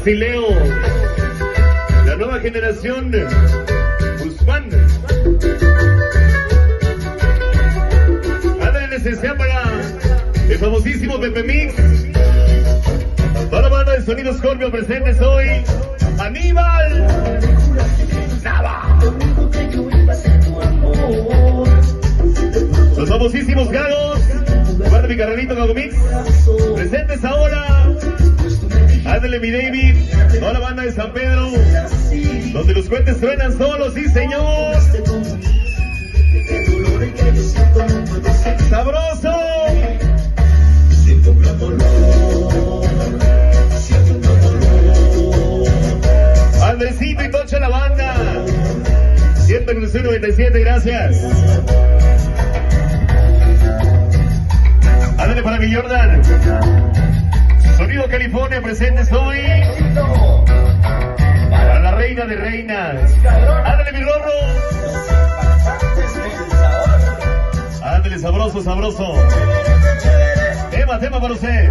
Basileo, la nueva generación, Guzmán. Ándale, en esencial para el famosísimo Pepe Mix. Toda la banda de Sonido Scorpio presentes hoy. Aníbal Nava. Los famosísimos Gagos. Guarda mi carrerito Gago Mix. Presentes ahora. Ándale mi David. Toda la banda de San Pedro. Donde los cohetes suenan solos, sí señor. Sabroso. Andresito y Tocha la banda. 197, gracias. Ándale para mi Jordan. Sonido California presentes hoy. Para la reina de reinas. Ándale mi Rorro. Ándale sabroso, sabroso. Tema para ustedes.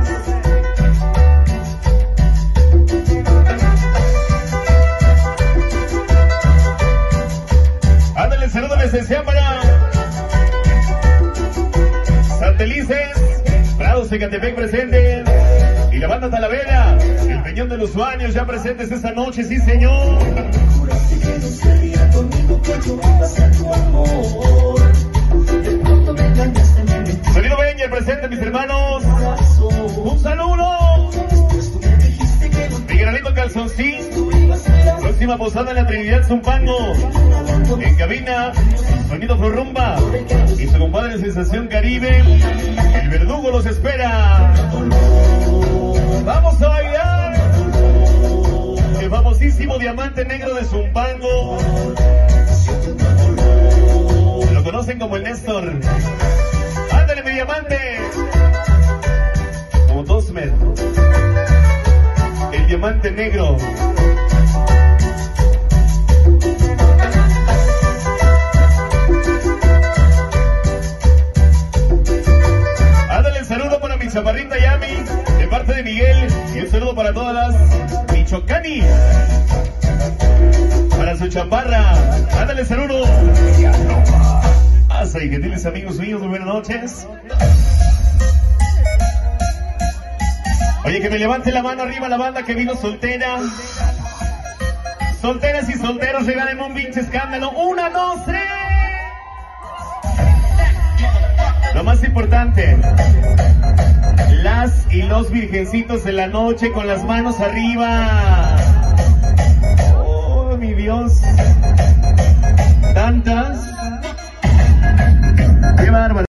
Ándale, saludo esencial para Santelices, Prados de Catepec presente. Y la banda Talavera, el Peñón de los Sueños ya presentes esta noche, sí señor. Sonido Benjer presente, mis hermanos. Un saludo. Miguelito Calzoncín. Próxima posada en la Trinidad Zumpango. En cabina, Sonido Florrumba. Y su compadre Sensación Caribe. El Verdugo los espera. Vamos a bailar. El famosísimo Diamante Negro de Zumpango. Lo conocen como el Néstor. Ándale mi diamante. Como Dosmer. El Diamante Negro. Ándale el saludo para mi chaparrita Yami, de parte de Miguel. Y un saludo para todas las Michoacani. Para su chaparra. Ándale el saludo. Y que tienes amigos míos, muy buenas noches. Oye, que me levante la mano arriba la banda que vino soltera. Solteras y solteros, regalen un pinche escándalo. 1, 2, 3. Lo más importante, las y los virgencitos de la noche con las manos arriba. Oh, mi Dios. Tantas. Qué bárbaro.